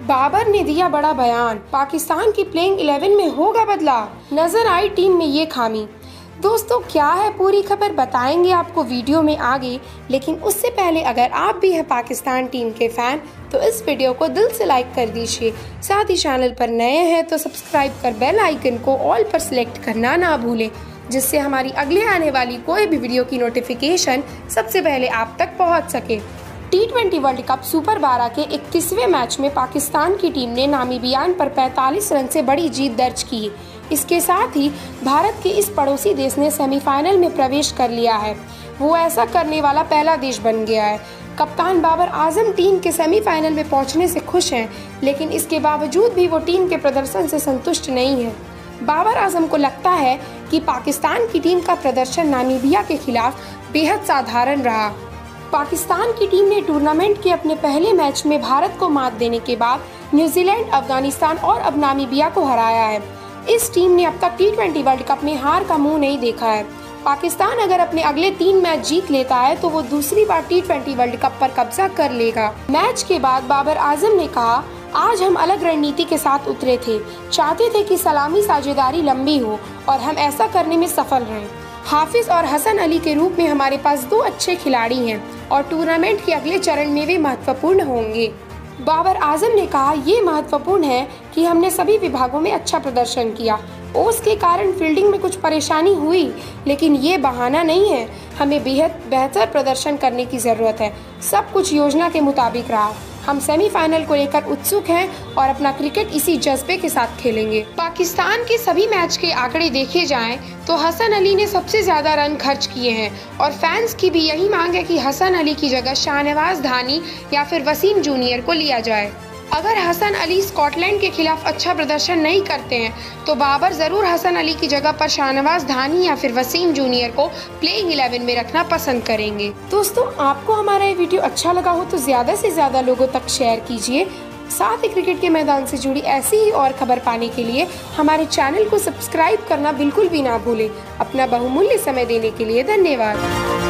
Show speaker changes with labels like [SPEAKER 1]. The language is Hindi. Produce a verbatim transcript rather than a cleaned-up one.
[SPEAKER 1] बाबर ने दिया बड़ा बयान, पाकिस्तान की प्लेइंग इलेवन में होगा बदलाव, नजर आई टीम में ये खामी। दोस्तों क्या है पूरी खबर बताएंगे आपको वीडियो में आगे, लेकिन उससे पहले अगर आप भी हैं पाकिस्तान टीम के फैन तो इस वीडियो को दिल से लाइक कर दीजिए। साथ ही चैनल पर नए हैं तो सब्सक्राइब कर बेल आइकन को ऑल पर सिलेक्ट करना ना भूलें, जिससे हमारी अगले आने वाली कोई भी वीडियो की नोटिफिकेशन सबसे पहले आप तक पहुंच सके। T twenty world cup super बारह के इकतीसवें मैच में पाकिस्तान की टीम ने नामीबिया पर पैंतालीस रन से बड़ी जीत दर्ज की। इसके साथ ही भारत के इस पड़ोसी देश ने सेमीफाइनल में प्रवेश कर लिया है। वो ऐसा करने वाला पहला देश बन गया है। कप्तान बाबर आजम टीम के सेमीफाइनल में पहुंचने से खुश हैं, लेकिन इसके बावजूद भी वो टीम के प्रदर्शन से संतुष्ट नहीं है। बाबर आजम को लगता है कि पाकिस्तान की टीम का प्रदर्शन नामीबिया के खिलाफ बेहद साधारण रहा। पाकिस्तान की टीम ने टूर्नामेंट के अपने पहले मैच में भारत को मात देने के बाद न्यूजीलैंड, अफगानिस्तान और अब नामीबिया को हराया है। इस टीम ने अब तक टी ट्वेंटी वर्ल्ड कप में हार का मुंह नहीं देखा है। पाकिस्तान अगर अपने अगले तीन मैच जीत लेता है तो वो दूसरी बार टी ट्वेंटी वर्ल्ड कप पर कब्जा कर लेगा। मैच के बाद बाबर आजम ने कहा, आज हम अलग रणनीति के साथ उतरे थे, चाहते थे कि सलामी साझेदारी लंबी हो और हम ऐसा करने में सफल रहे। हाफिज और हसन अली के रूप में हमारे पास दो अच्छे खिलाड़ी हैं और टूर्नामेंट के अगले चरण में वे महत्वपूर्ण होंगे। बाबर आजम ने कहा, ये महत्वपूर्ण है कि हमने सभी विभागों में अच्छा प्रदर्शन किया। ओस के कारण फील्डिंग में कुछ परेशानी हुई, लेकिन ये बहाना नहीं है। हमें बेहद बेहतर प्रदर्शन करने की ज़रूरत है। सब कुछ योजना के मुताबिक रहा। हम सेमीफाइनल को लेकर उत्सुक हैं और अपना क्रिकेट इसी जज्बे के साथ खेलेंगे। पाकिस्तान के सभी मैच के आंकड़े देखे जाएं तो हसन अली ने सबसे ज़्यादा रन खर्च किए हैं और फैंस की भी यही मांग है कि हसन अली की जगह शाहनवाज धानी या फिर वसीम जूनियर को लिया जाए। अगर हसन अली स्कॉटलैंड के खिलाफ अच्छा प्रदर्शन नहीं करते हैं तो बाबर ज़रूर हसन अली की जगह पर शाहनवाज धानी या फिर वसीम जूनियर को प्लेइंग इलेवन में रखना पसंद करेंगे। दोस्तों आपको हमारा ये वीडियो अच्छा लगा हो तो ज़्यादा से ज़्यादा लोगों तक शेयर कीजिए। साथ ही क्रिकेट के मैदान से जुड़ी ऐसी ही और खबर पाने के लिए हमारे चैनल को सब्सक्राइब करना बिल्कुल भी ना भूलें। अपना बहुमूल्य समय देने के लिए धन्यवाद।